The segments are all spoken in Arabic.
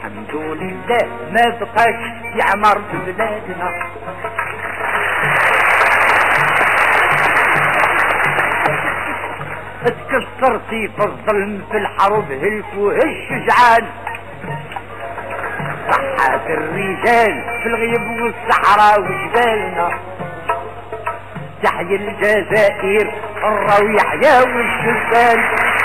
الحمد لله ما بقاش يعمر في بلادنا. تكسرتي في الظلم في الحرب هلفوه الشجعان، صحات الرجال في الغيب والصحراء وجبالنا. تحيا الجزائر حرة ويحيا والشبان،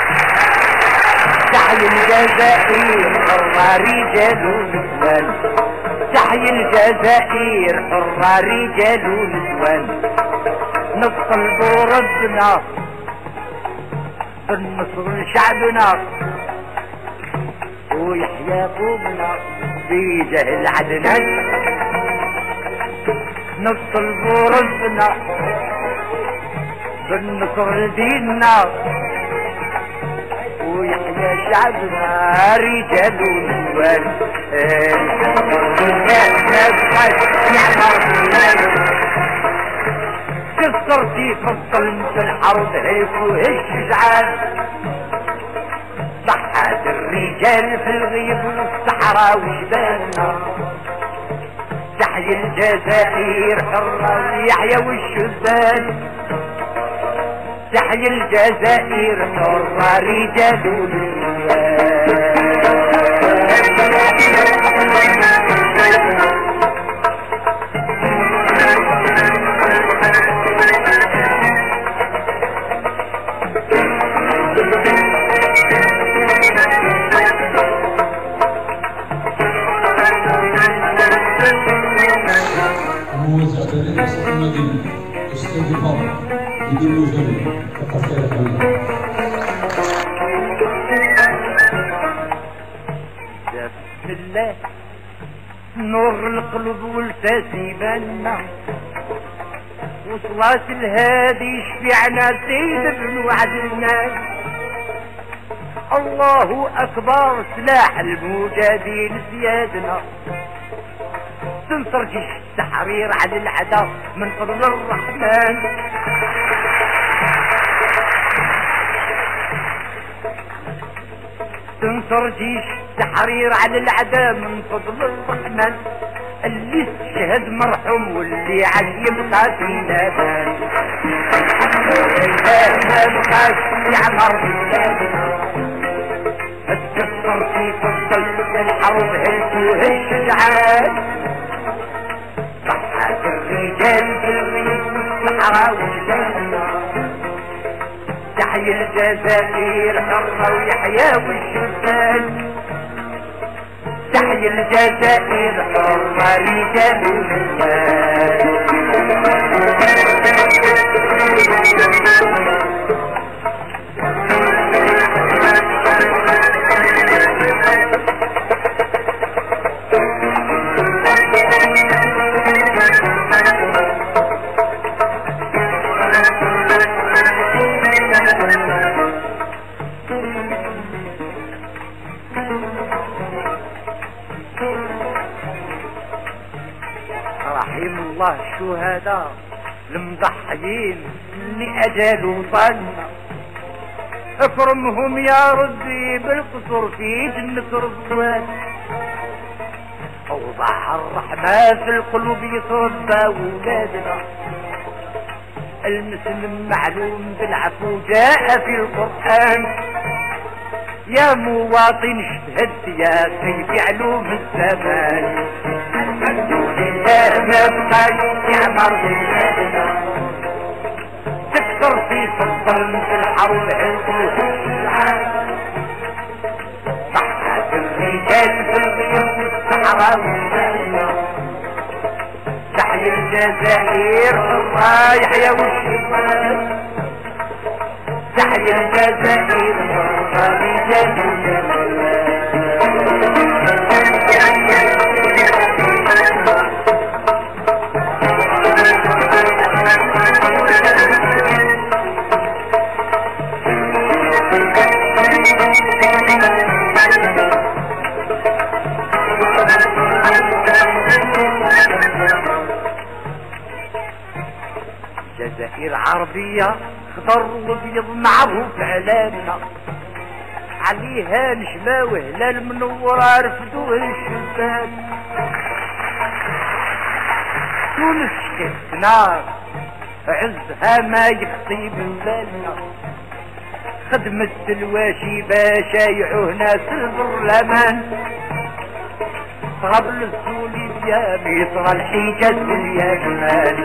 تحيا الجزائر حرة رجال ونسوان، تحيا الجزائر حرة رجال ونسوان. نطلبوا ربنا بالنصر لشعبنا ويحيا قومنا في جهل عدنان. نطلبوا ربنا بالنصر لديننا ويحيا شعبنا رجال ونسوان. كسرتي في الظلم في الحرب هيفوه الشجعان، صحات الرجال في الغيب والصحراء وجبالنا. تحيا الجزائر حرة ويحيا والشبان، تحيا الجزائر حرة رجال ونسوان. بسم الله نور القلب والتسيبنا، وصلاة الهادي يشفعنا سيد بن عدنان. الله أكبر سلاح المجاهدين سيادنا، تنصر جيش التحرير على العدا من فضل الرحمن. تنصر جيش التحرير على العدا من فضل الرحمن. اللي استشهد مرحوم واللي عاد يبقى فينا بان. ما بقاش يعمر بلادنا، اتكسر في فضل الحرب هلفوه الشجعان. صحات الرجال في الغيب والصحراء وجبالنا. تحيا الجزائر حرة ويحيا والشبان، تحيا الجزائر حرة رجال ونسوان. رحم الله الشهداء المضحيين اللي أجال وطننا. اكرمهم يا ربي بالقصر في جنة رضوان. اوضح الرحمة في القلوب يتربى ولادنا. المسلم معلوم بالعفو جاء في القرآن. يا مواطن اشتهد يا سيف علوم الزمان. الحمد لله ما بقاش يعمر بلادنا، تكسر في الظلم في الحرب هلفوه الشجعان. صحات الرجال في الغيب والصحراء وجبالنا. تحيا الجزائر حرة يحيا والشبان، تحيا الجزائر حرة رجال ونسوان. الجزائر عربية خضر وابيض معروف علامنا. عليها نجمة وهلال منورة رفدوه الشباك. تونس كانت نار عزها ما يخطي من بالنا، خدمة الواشي باشا يعوه ناس البرلمان، قبل السوليبيا مصر الحجاز باليمن،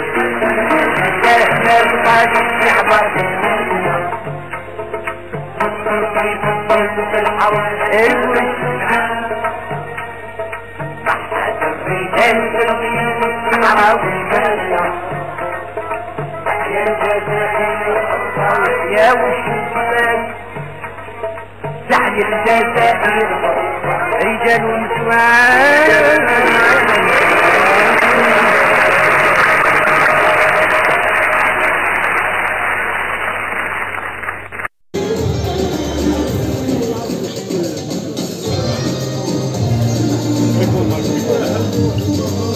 كان القادم يعبر في الحرب الوشنان، صحت الرجال بالبيوت الصحراء والبلد، يا الجزائر يا وشبان، زعل الجزائر رجال ونسوان. Thank you.